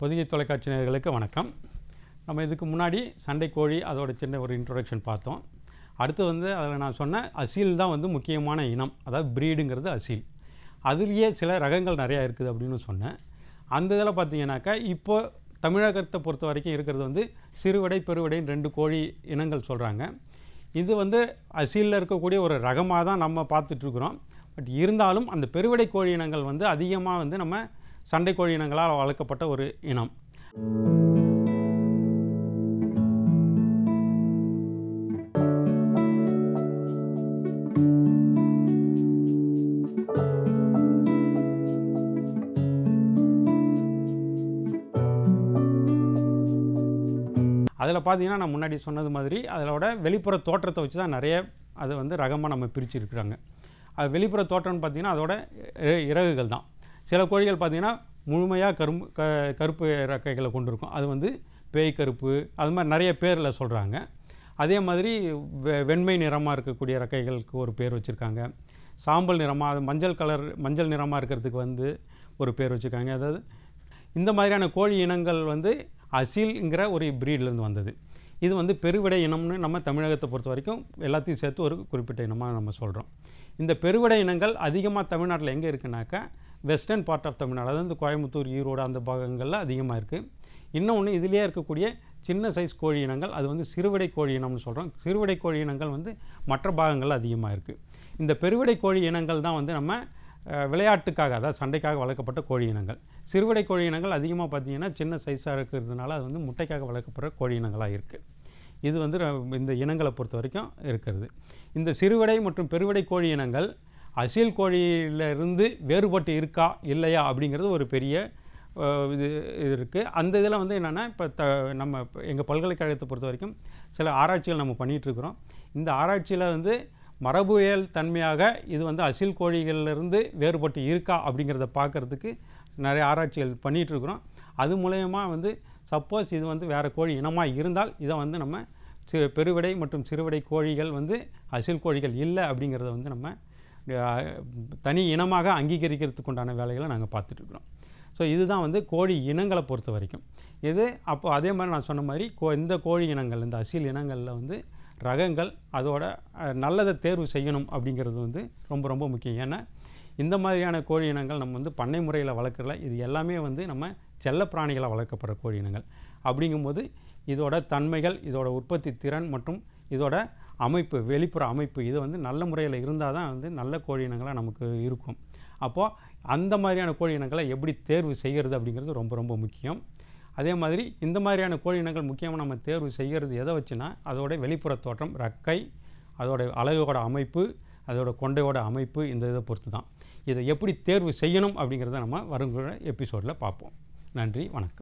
பொதிகை தொலைக்காட்சி நேயர்களுக்கு வணக்கம். நம்ம இதுக்கு முன்னாடி சண்டை கோழி அதோட சின்ன ஒரு இன்ட்ரோடக்ஷன் பார்த்தோம். அடுத்து அதில் நான் சொன்ன அசீல் தான் முக்கியமான இனம், அதாவது ப்ரீடுங்கிறது அசீல். அதுலேயே சில ரகங்கள் நிறையா இருக்குது அப்படின்னு சொன்னேன். அந்த இதில் பார்த்தீங்கன்னாக்கா இப்போ தமிழகத்தை பொறுத்த வரைக்கும் இருக்கிறது சிறுவிடை பெருவிடைன்னு 2 கோழி இனங்கள் சொல்கிறாங்க. இது அசீலில் இருக்கக்கூடிய ஒரு ரகமாக தான் நம்ம பார்த்துட்ருக்குறோம். பட் இருந்தாலும் அந்த பெருவிடை கோழி இனங்கள் அதிகமாக நம்ம சண்டை கோழி இனங்களால் வளர்க்கப்பட்ட ஒரு இனம். அதில் பார்த்தீங்கன்னா நான் முன்னாடி சொன்னது மாதிரி அதோட வெளிப்புற தோற்றத்தை வச்சு தான் நிறைய அது ரகமாக நம்ம பிரிச்சுருக்குறாங்க. அது வெளிப்புற தோற்றம்னு பார்த்திங்கன்னா அதோட இறகுகள் தான். சில கோழிகள் பார்த்திங்கன்னா முழுமையாக கருப்பு இறக்கைகளை கொண்டு இருக்கும். அது பேய் கருப்பு, அது மாதிரி நிறைய பேரில் சொல்கிறாங்க. அதே மாதிரி வெண்மை நிறமாக இருக்கக்கூடிய இறக்கைகளுக்கு ஒரு பேர் வச்சுருக்காங்க. சாம்பல் நிறமாக, அது மஞ்சள் நிறமாக இருக்கிறதுக்கு ஒரு பேர் வச்சுருக்காங்க. அதாவது இந்த மாதிரியான கோழி இனங்கள் அசீல்ங்கிற ஒரு ப்ரீட்லேருந்து வந்தது. இது பெருவிடை இனம்னு நம்ம தமிழகத்தை பொறுத்த வரைக்கும் எல்லாத்தையும் சேர்த்து ஒரு குறிப்பிட்ட இனமாக நம்ம சொல்கிறோம். இந்த பெருவிடை இனங்கள் அதிகமாக தமிழ்நாட்டில் எங்கே இருக்குன்னாக்கா வெஸ்டர்ன் பார்ட் ஆஃப் தமிழ்நாடு, அதாவது கோயம்புத்தூர், ஈரோடு அந்த பாகங்களில் அதிகமாக இருக்குது. இன்னொன்று இதிலே இருக்கக்கூடிய சின்ன சைஸ் கோழி இனங்கள், அது சிறுவிடை கோழி இனம்னு சொல்கிறோம். சிறுவிடை கோழி இனங்கள் மற்ற பாகங்களில் அதிகமாக இருக்குது. இந்த பெருவிடை கோழி இனங்கள் தான் நம்ம விளையாட்டுக்காக, அதாவது சண்டைக்காக வளர்க்கப்பட்ட கோழி இனங்கள். சிறுவிடை கோழி இனங்கள் அதிகமாக பார்த்திங்கன்னா சின்ன சைஸாக இருக்கிறதுனால அது முட்டைக்காக வளர்க்கப்படுற கோழி இனங்களாக இருக்குது. இது இந்த இனங்களை பொறுத்த வரைக்கும் இருக்கிறது. இந்த சிறுவிடை மற்றும் பெருவிடை கோழி இனங்கள் அசீல் கோழியிலிருந்து வேறுபட்டு இருக்கா இல்லையா அப்படிங்கிறது ஒரு பெரிய இது இருக்குது. அந்த இதில் என்னென்னா இப்போ நம்ம எங்கள் பல்கலைக்கழகத்தை பொறுத்த வரைக்கும் சில ஆராய்ச்சிகள் நம்ம பண்ணிகிட்ருக்குறோம். இந்த ஆராய்ச்சியில் மரபுவியல் தன்மையாக இது அசீல் கோழிகளிலிருந்து வேறுபட்டு இருக்கா அப்படிங்கிறத பார்க்குறதுக்கு நிறைய ஆராய்ச்சிகள் பண்ணிகிட்ருக்குறோம். அது மூலயமா சப்போஸ் இது வேறு கோழி இனமாக இருந்தால் இதை நம்ம பெருவிடை மற்றும் சிறுவிடை கோழிகள் அசீல் கோழிகள் இல்லை அப்படிங்கிறத நம்ம தனி இனமாக அங்கீகரிக்கிறதுக்கு உண்டான வேலைகளை நாங்கள் பார்த்துட்ருக்குறோம். ஸோ இதுதான் கோழி இனங்களை பொறுத்த வரைக்கும். அப்போ அதே மாதிரி நான் சொன்ன மாதிரி இந்த கோழி இனங்கள், இந்த அசீல் இனங்களில் ரகங்கள் அதோட நல்லதை தேர்வு செய்யணும் அப்படிங்கிறது ரொம்ப ரொம்ப முக்கியம். ஏன்னா இந்த மாதிரியான கோழி இனங்கள் நம்ம பண்ணை முறையில் வளர்க்குறல இது எல்லாமே நம்ம செல்ல பிராணிகளாக வளர்க்கப்படுற கோழி இனங்கள். அப்படிங்கும்போது இதோட தன்மைகள், இதோட உற்பத்தி திறன் மற்றும் இதோட அமைப்பு, வெளிப்புற அமைப்பு இது நல்ல முறையில் இருந்தால் தான் நல்ல கோழி இனங்களாக நமக்கு இருக்கும். அப்போது அந்த மாதிரியான கோழி இனங்களை எப்படி தேர்வு செய்கிறது அப்படிங்கிறது ரொம்ப ரொம்ப முக்கியம். அதே மாதிரி இந்த மாதிரியான கோழி இனங்கள் முக்கியமாக நம்ம தேர்வு செய்கிறது எதை வச்சுன்னா அதோட வெளிப்புற தோற்றம், ரெக்கை, அதோட அலகோட அமைப்பு, அதோட கொண்டையோட அமைப்பு, இந்த இதை பொறுத்து தான். இதை எப்படி தேர்வு செய்யணும் அப்படிங்கிறத நம்ம வருங்கிற எபிசோடில் பார்ப்போம். நன்றி, வணக்கம்.